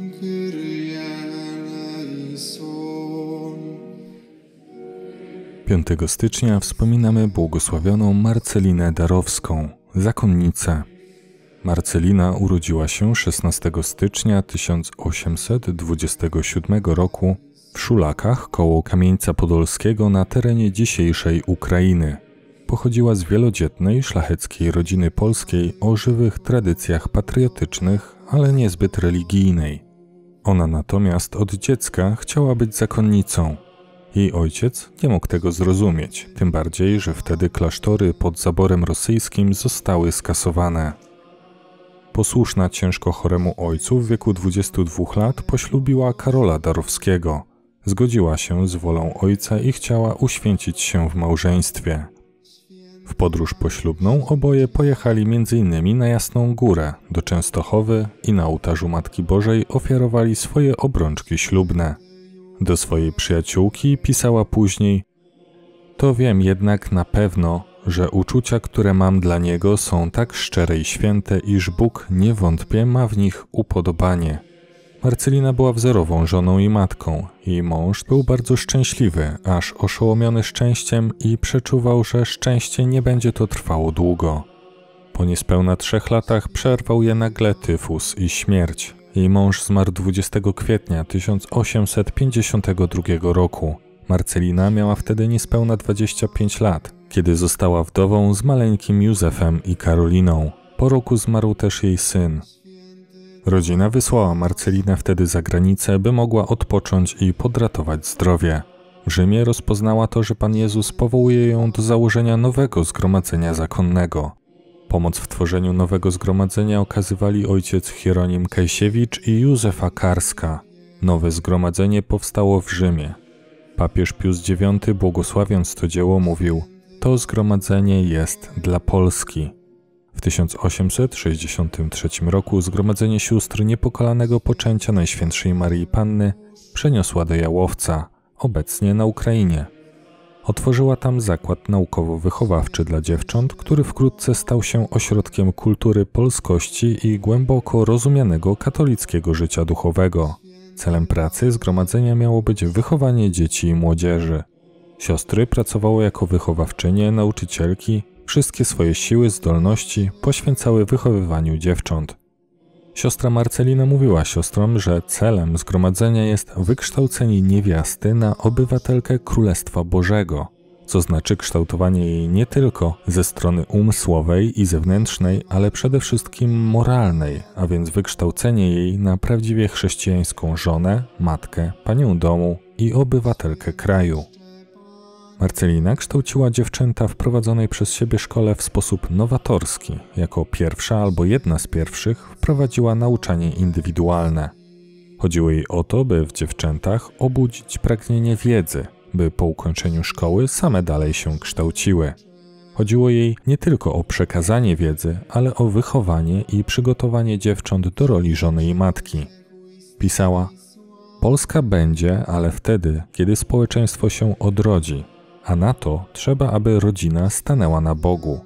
Piątego stycznia wspominamy błogosławioną Marcelinę Darowską, zakonnicę. Marcelina urodziła się 16 stycznia 1827 roku w Szulakach koło Kamieńca Podolskiego na terenie dzisiejszej Ukrainy. Pochodziła z wielodzietnej, szlacheckiej rodziny polskiej o żywych tradycjach patriotycznych, ale niezbyt religijnej. Ona natomiast od dziecka chciała być zakonnicą. Jej ojciec nie mógł tego zrozumieć, tym bardziej, że wtedy klasztory pod zaborem rosyjskim zostały skasowane. Posłuszna ciężko choremu ojcu w wieku 22 lat poślubiła Karola Darowskiego. Zgodziła się z wolą ojca i chciała uświęcić się w małżeństwie. W podróż poślubną oboje pojechali m.in. na Jasną Górę, do Częstochowy i na ołtarzu Matki Bożej ofiarowali swoje obrączki ślubne. Do swojej przyjaciółki pisała później: to wiem jednak na pewno, że uczucia, które mam dla niego, są tak szczere i święte, iż Bóg, nie wątpię, ma w nich upodobanie. Marcelina była wzorową żoną i matką. Jej mąż był bardzo szczęśliwy, aż oszołomiony szczęściem i przeczuwał, że szczęście nie będzie to trwało długo. Po niespełna 3 latach przerwał je nagle tyfus i śmierć. Jej mąż zmarł 20 kwietnia 1852 roku. Marcelina miała wtedy niespełna 25 lat, kiedy została wdową z maleńkim Józefem i Karoliną. Po roku zmarł też jej syn. Rodzina wysłała Marcelinę wtedy za granicę, by mogła odpocząć i podratować zdrowie. W Rzymie rozpoznała to, że Pan Jezus powołuje ją do założenia nowego zgromadzenia zakonnego. Pomoc w tworzeniu nowego zgromadzenia okazywali ojciec Hieronim Kajsiewicz i Józefa Karska. Nowe zgromadzenie powstało w Rzymie. Papież Pius IX, błogosławiąc to dzieło, mówił: to zgromadzenie jest dla Polski. W 1863 roku Zgromadzenie Sióstr Niepokalanego Poczęcia Najświętszej Maryi Panny przeniosła do Jałowca, obecnie na Ukrainie. Otworzyła tam zakład naukowo-wychowawczy dla dziewcząt, który wkrótce stał się ośrodkiem kultury polskości i głęboko rozumianego katolickiego życia duchowego. Celem pracy zgromadzenia miało być wychowanie dzieci i młodzieży. Siostry pracowały jako wychowawczynie, nauczycielki, wszystkie swoje siły, zdolności poświęcały wychowywaniu dziewcząt. Siostra Marcelina mówiła siostrom, że celem zgromadzenia jest wykształcenie niewiasty na obywatelkę Królestwa Bożego, co znaczy kształtowanie jej nie tylko ze strony umysłowej i zewnętrznej, ale przede wszystkim moralnej, a więc wykształcenie jej na prawdziwie chrześcijańską żonę, matkę, panią domu i obywatelkę kraju. Marcelina kształciła dziewczęta w prowadzonej przez siebie szkole w sposób nowatorski. Jako pierwsza albo jedna z pierwszych wprowadziła nauczanie indywidualne. Chodziło jej o to, by w dziewczętach obudzić pragnienie wiedzy, by po ukończeniu szkoły same dalej się kształciły. Chodziło jej nie tylko o przekazanie wiedzy, ale o wychowanie i przygotowanie dziewcząt do roli żony i matki. Pisała: Polska będzie, ale wtedy, kiedy społeczeństwo się odrodzi, a na to trzeba, aby rodzina stanęła na Bogu.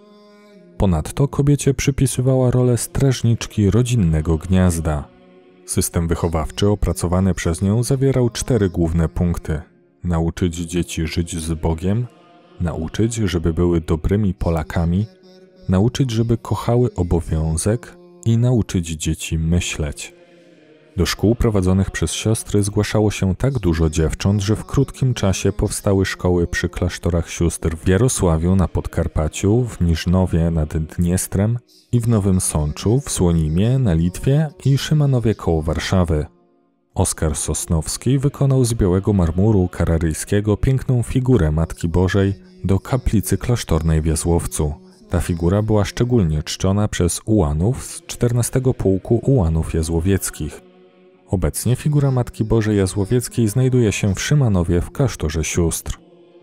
Ponadto kobiecie przypisywała rolę strażniczki rodzinnego gniazda. System wychowawczy opracowany przez nią zawierał 4 główne punkty. Nauczyć dzieci żyć z Bogiem, nauczyć, żeby były dobrymi Polakami, nauczyć, żeby kochały obowiązek i nauczyć dzieci myśleć. Do szkół prowadzonych przez siostry zgłaszało się tak dużo dziewcząt, że w krótkim czasie powstały szkoły przy klasztorach sióstr w Jarosławiu na Podkarpaciu, w Niżnowie nad Dniestrem i w Nowym Sączu, w Słonimie na Litwie i Szymanowie koło Warszawy. Oskar Sosnowski wykonał z białego marmuru kararyjskiego piękną figurę Matki Bożej do kaplicy klasztornej w Jazłowcu. Ta figura była szczególnie czczona przez ułanów z 14 Pułku Ułanów Jazłowieckich. Obecnie figura Matki Bożej Jazłowieckiej znajduje się w Szymanowie w klasztorze sióstr.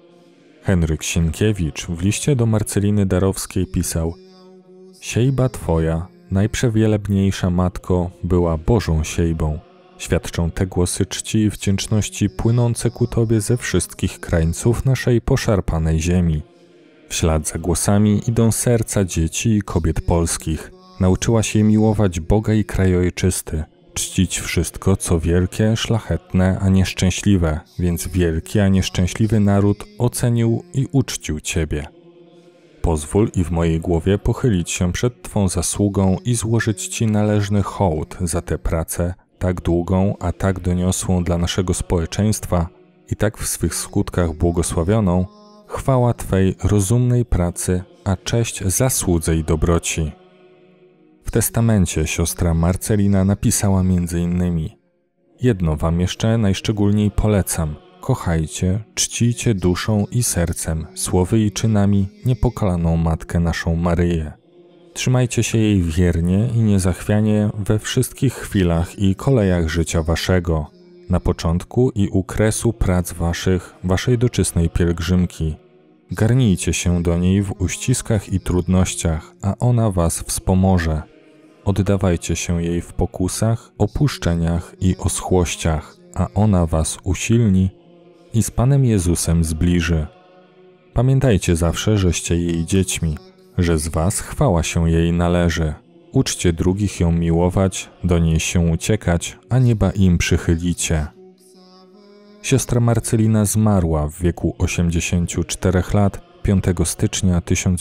Henryk Sienkiewicz w liście do Marceliny Darowskiej pisał: Siejba Twoja, najprzewielebniejsza Matko, była Bożą siejbą. Świadczą te głosy czci i wdzięczności płynące ku Tobie ze wszystkich krańców naszej poszarpanej ziemi. W ślad za głosami idą serca dzieci i kobiet polskich. Nauczyłaś je miłować Boga i kraj ojczysty. czcić wszystko, co wielkie, szlachetne, a nieszczęśliwe, więc wielki, a nieszczęśliwy naród ocenił i uczcił Ciebie. Pozwól i w mojej głowie pochylić się przed Twą zasługą i złożyć Ci należny hołd za tę pracę, tak długą, a tak doniosłą dla naszego społeczeństwa i tak w swych skutkach błogosławioną, chwała Twej rozumnej pracy, a cześć zasłudze i dobroci. W testamencie siostra Marcelina napisała m.in. Jedno Wam jeszcze najszczególniej polecam. Kochajcie, czcijcie duszą i sercem, słowy i czynami niepokalaną Matkę naszą Maryję. Trzymajcie się jej wiernie i niezachwianie we wszystkich chwilach i kolejach życia Waszego, na początku i u kresu prac Waszej doczysnej pielgrzymki. Garnijcie się do niej w uściskach i trudnościach, a ona Was wspomoże. Oddawajcie się jej w pokusach, opuszczeniach i oschłościach, a ona Was usilni i z Panem Jezusem zbliży. Pamiętajcie zawsze, żeście jej dziećmi, że z Was chwała się jej należy. Uczcie drugich ją miłować, do niej się uciekać, a nieba im przychylicie. Siostra Marcelina zmarła w wieku 84 lat 5 stycznia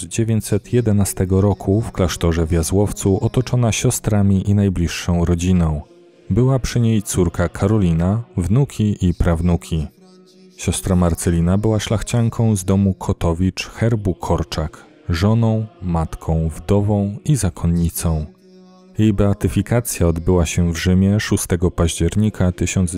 1911 roku w klasztorze w Jazłowcu, otoczona siostrami i najbliższą rodziną. Była przy niej córka Karolina, wnuki i prawnuki. Siostra Marcelina była szlachcianką z domu Kotowicz herbu Korczak, żoną, matką, wdową i zakonnicą. Jej beatyfikacja odbyła się w Rzymie 6 października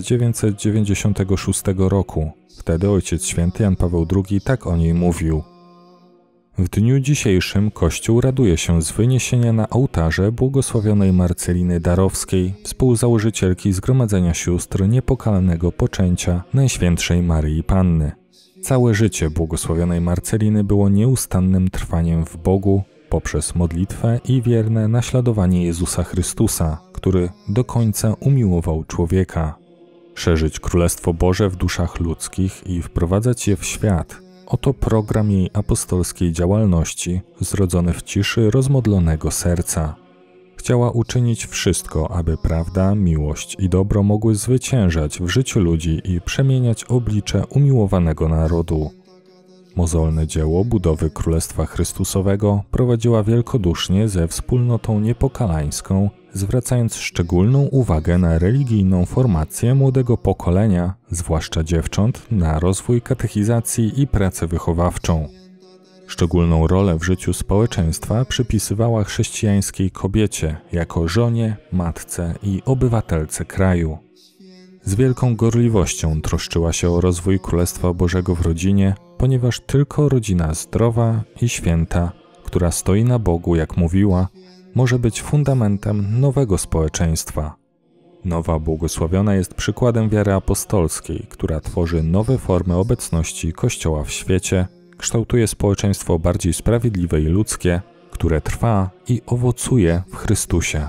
1996 roku. Wtedy Ojciec Święty Jan Paweł II tak o niej mówił. W dniu dzisiejszym Kościół raduje się z wyniesienia na ołtarze błogosławionej Marceliny Darowskiej, współzałożycielki Zgromadzenia Sióstr Niepokalanego Poczęcia Najświętszej Maryi Panny. Całe życie błogosławionej Marceliny było nieustannym trwaniem w Bogu poprzez modlitwę i wierne naśladowanie Jezusa Chrystusa, który do końca umiłował człowieka. Szerzyć Królestwo Boże w duszach ludzkich i wprowadzać je w świat – oto program jej apostolskiej działalności, zrodzony w ciszy rozmodlonego serca. Chciała uczynić wszystko, aby prawda, miłość i dobro mogły zwyciężać w życiu ludzi i przemieniać oblicze umiłowanego narodu. Mozolne dzieło budowy Królestwa Chrystusowego prowadziła wielkodusznie ze wspólnotą niepokalańską, zwracając szczególną uwagę na religijną formację młodego pokolenia, zwłaszcza dziewcząt, na rozwój katechizacji i pracę wychowawczą. Szczególną rolę w życiu społeczeństwa przypisywała chrześcijańskiej kobiecie jako żonie, matce i obywatelce kraju. Z wielką gorliwością troszczyła się o rozwój Królestwa Bożego w rodzinie, ponieważ tylko rodzina zdrowa i święta, która stoi na Bogu, jak mówiła, może być fundamentem nowego społeczeństwa. Nowa błogosławiona jest przykładem wiary apostolskiej, która tworzy nowe formy obecności Kościoła w świecie, kształtuje społeczeństwo bardziej sprawiedliwe i ludzkie, które trwa i owocuje w Chrystusie.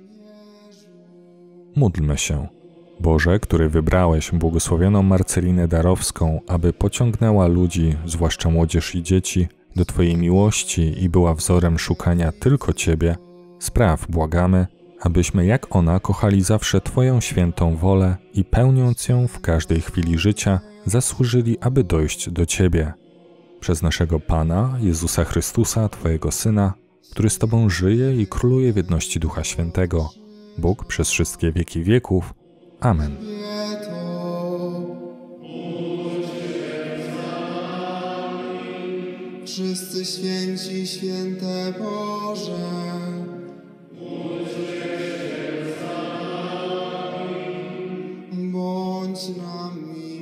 Módlmy się. Boże, który wybrałeś błogosławioną Marcelinę Darowską, aby pociągnęła ludzi, zwłaszcza młodzież i dzieci, do Twojej miłości i była wzorem szukania tylko Ciebie, spraw, błagamy, abyśmy jak ona kochali zawsze Twoją świętą wolę i pełniąc ją w każdej chwili życia, zasłużyli, aby dojść do Ciebie. Przez naszego Pana, Jezusa Chrystusa, Twojego Syna, który z Tobą żyje i króluje w jedności Ducha Świętego, Bóg przez wszystkie wieki wieków. Amen. Wszyscy święci, święte Boże, bądź nami.